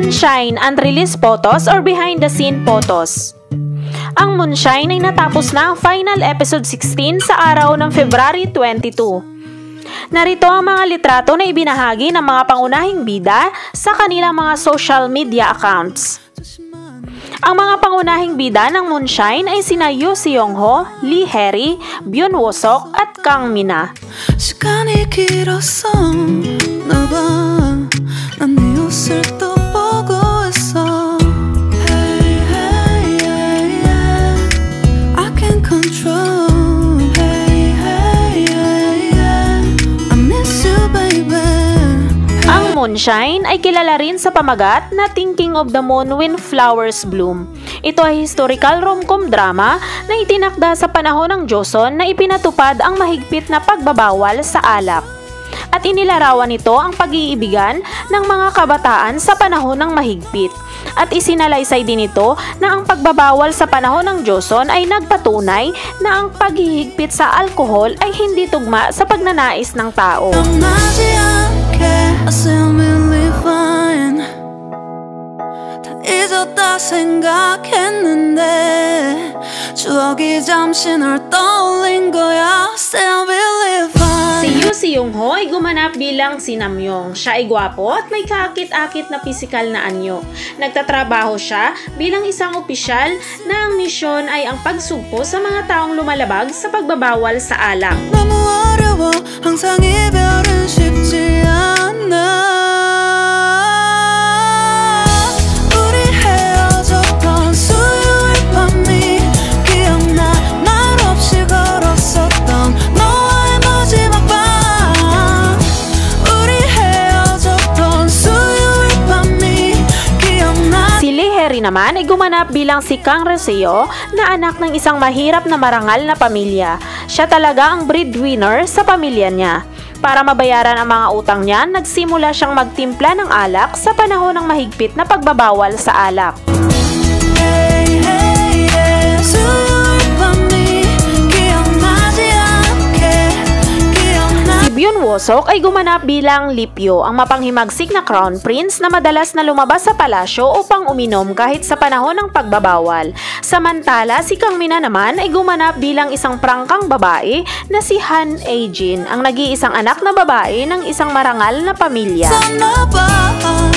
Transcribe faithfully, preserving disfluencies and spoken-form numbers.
Moonshine unreleased photos or behind the scene photos. Ang Moonshine ay natapos na ang final episode sixteen sa araw ng February twenty-two. Narito ang mga litrato na ibinahagi ng mga pangunahing bida sa kanilang mga social media accounts. Ang mga pangunahing bida ng Moonshine ay sina Yoo Seung-ho, Lee Hae-ri, Byun Woo-seok at Kang Min-ah. Moonshine ay kilala rin sa pamagat na Thinking of the Moon When Flowers Bloom. Ito ay historical rom-com drama na itinakda sa panahon ng Joseon na ipinatupad ang mahigpit na pagbabawal sa alak. At inilarawan nito ang pag-iibigan ng mga kabataan sa panahon ng mahigpit. At isinalaysay din ito na ang pagbabawal sa panahon ng Joseon ay nagpatunay na ang paghihigpit sa alkohol ay hindi tugma sa pagnanais ng tao. Assumingly fine 다 잊었다 생각했는데 추억이 잠시 널 떠올린 거야 Still believe fine. Si Yoo Seung-ho ay gumanap bilang si Namyoung. Siya ay gwapo at may kaakit-akit na pisikal na anyo. Nagtatrabaho siya bilang isang opisyal na ang misyon ay ang pagsugpo sa mga taong lumalabag sa pagbabawal sa alak. 너무 어려워 항상 이별은 쉽지 않아 naman ay gumanap bilang si Kang Reseo na anak ng isang mahirap na marangal na pamilya. Siya talaga ang breadwinner sa pamilya niya. Para mabayaran ang mga utang niya, nagsimula siyang magtimpla ng alak sa panahon ng mahigpit na pagbabawal sa alak. Hey, hey, yeah. Byun Woo-seok ay gumanap bilang Lee Pyo, ang mapanghimagsik na crown prince na madalas na lumabas sa palasyo upang uminom kahit sa panahon ng pagbabawal. Samantala, si Kang Min-ah naman ay gumanap bilang isang prangkang babae na si Han Ae-jin, ang nag-iisang anak na babae ng isang marangal na pamilya.